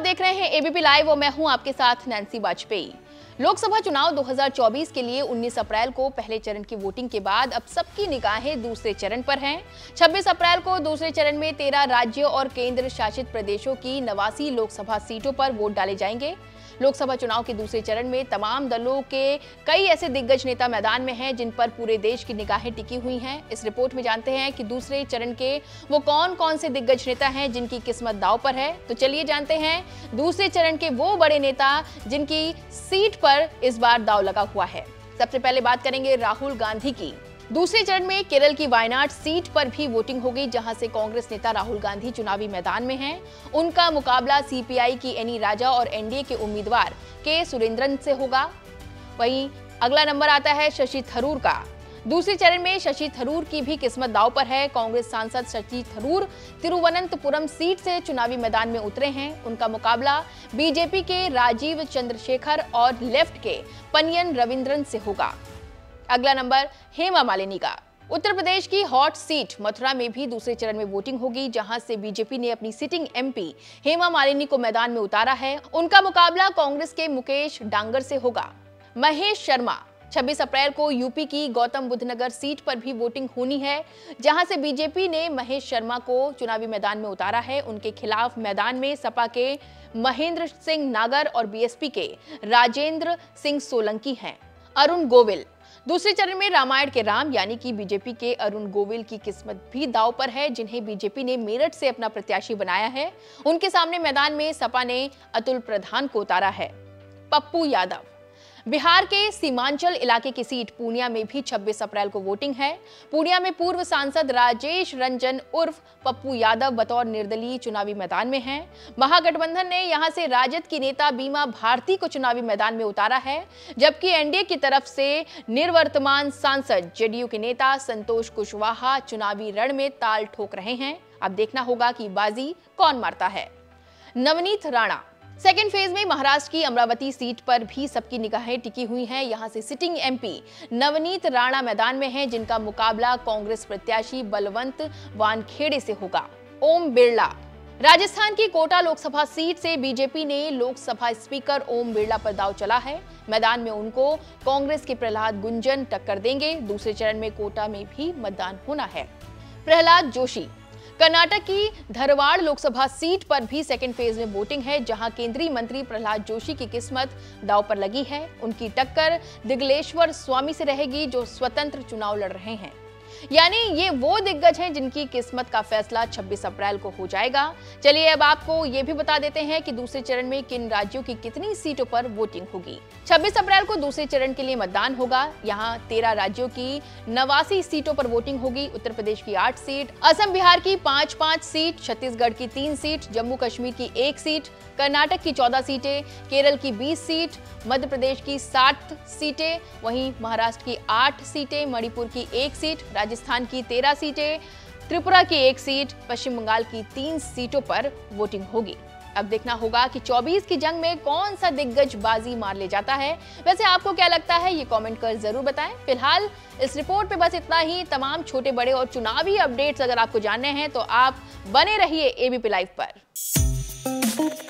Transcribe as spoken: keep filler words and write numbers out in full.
देख रहे हैं एबीपी लाइव और मैं हूं आपके साथ नैन्सी वाजपेयी। लोकसभा चुनाव दो हज़ार चौबीस के लिए उन्नीस अप्रैल को पहले चरण की वोटिंग के बाद अब सबकी निगाहें दूसरे चरण पर हैं। छब्बीस अप्रैल को दूसरे चरण में तेरह राज्यों और केंद्र शासित प्रदेशों की नवासी लोकसभा सीटों पर वोट डाले जाएंगे। लोकसभा चुनाव के दूसरे चरण में तमाम दलों के कई ऐसे दिग्गज नेता मैदान में हैं जिन पर पूरे देश की निगाहें टिकी हुई हैं। इस रिपोर्ट में जानते हैं कि दूसरे चरण के वो कौन कौन से दिग्गज नेता हैं जिनकी किस्मत दांव पर है। तो चलिए जानते हैं दूसरे चरण के वो बड़े नेता जिनकी सीट पर इस बार दांव लगा हुआ है। सबसे पहले बात करेंगे राहुल गांधी की। दूसरे चरण में केरल की वायनाड सीट पर भी वोटिंग होगी, जहां से कांग्रेस नेता राहुल गांधी चुनावी मैदान में हैं। उनका मुकाबला सीपीआई की एनी राजा और एनडीए के उम्मीदवार के सुरेंद्रन से होगा। वहीं अगला नंबर आता है शशि थरूर का। दूसरे चरण में शशि थरूर की भी किस्मत दांव पर है। कांग्रेस सांसद शशि थरूर तिरुवनंतपुरम सीट से चुनावी मैदान में उतरे हैं। उनका मुकाबला बीजेपी के राजीव चंद्रशेखर और लेफ्ट के पनियन रविंद्रन से होगा। अगला नंबर हेमा मालिनी का। उत्तर प्रदेश की हॉट सीट मथुरा में भी दूसरे चरण में वोटिंग होगी, जहां से बीजेपी ने अपनी सिटिंग एमपी हेमा मालिनी को मैदान में उतारा है। उनका मुकाबला कांग्रेस के मुकेश डांगर से होगा। महेश शर्मा। छब्बीस अप्रैल को यूपी की गौतम बुद्ध नगर सीट पर भी वोटिंग होनी है, जहां से बीजेपी ने महेश शर्मा को चुनावी मैदान में उतारा है। उनके खिलाफ मैदान में सपा के महेंद्र सिंह नागर और बीएसपी के राजेंद्र सिंह सोलंकी हैं। अरुण गोविल। दूसरे चरण में रामायण के राम यानी कि बीजेपी के अरुण गोविल की किस्मत भी दांव पर है, जिन्हें बीजेपी ने मेरठ से अपना प्रत्याशी बनाया है। उनके सामने मैदान में सपा ने अतुल प्रधान को उतारा है। पप्पू यादव। बिहार के सीमांचल इलाके की सीट पूर्णिया में भी छब्बीस अप्रैल को वोटिंग है। पूर्णिया में पूर्व सांसद राजेश रंजन उर्फ पप्पू यादव बतौर निर्दलीय चुनावी मैदान में हैं। महागठबंधन ने यहां से राजद की नेता बीमा भारती को चुनावी मैदान में उतारा है, जबकि एनडीए की तरफ से निवर्तमान सांसद जेडीयू के नेता संतोष कुशवाहा चुनावी रण में ताल ठोक रहे हैं। अब देखना होगा कि बाजी कौन मारता है। नवनीत राणा। सेकेंड फेज में महाराष्ट्र की अमरावती सीट पर भी सबकी निगाहें टिकी हुई हैं। यहां से सिटिंग एमपी नवनीत राणा मैदान में हैं, जिनका मुकाबला कांग्रेस प्रत्याशी बलवंत वानखेड़े से होगा। ओम बिरला। राजस्थान की कोटा लोकसभा सीट से बीजेपी ने लोकसभा स्पीकर ओम बिरला पर दांव चला है। मैदान में उनको कांग्रेस के प्रहलाद गुंजन टक्कर देंगे। दूसरे चरण में कोटा में भी मतदान होना है। प्रहलाद जोशी। कर्नाटक की धरवाड़ लोकसभा सीट पर भी सेकेंड फेज में वोटिंग है, जहां केंद्रीय मंत्री प्रहलाद जोशी की किस्मत दांव पर लगी है। उनकी टक्कर दिग्लेश्वर स्वामी से रहेगी, जो स्वतंत्र चुनाव लड़ रहे हैं। यानी ये वो दिग्गज हैं जिनकी किस्मत का फैसला छब्बीस अप्रैल को हो जाएगा। चलिए अब आपको ये भी बता देते हैं कि दूसरे चरण में किन राज्यों की कितनी सीटों पर वोटिंग होगी। छब्बीस अप्रैल को दूसरे चरण के लिए मतदान होगा। यहाँ तेरह राज्यों की नवासी सीटों पर वोटिंग होगी। उत्तर प्रदेश की आठ सीट, असम बिहार की पांच पांच सीट, छत्तीसगढ़ की तीन सीट, जम्मू कश्मीर की एक सीट, कर्नाटक की चौदह सीटें, केरल की बीस सीट, मध्य प्रदेश की साठ सीटें, वहीं महाराष्ट्र की आठ सीटें, मणिपुर की एक सीट, राजस्थान की तेरह सीटें, त्रिपुरा की एक सीट, पश्चिम बंगाल की तीन सीटों पर वोटिंग होगी। अब देखना होगा कि चौबीस की जंग में कौन सा दिग्गज बाजी मार ले जाता है। वैसे आपको क्या लगता है, ये कमेंट कर जरूर बताएं। फिलहाल इस रिपोर्ट पे बस इतना ही। तमाम छोटे बड़े और चुनावी अपडेट्स अगर आपको जानने हैं तो आप बने रहिए एबीपी लाइव पर।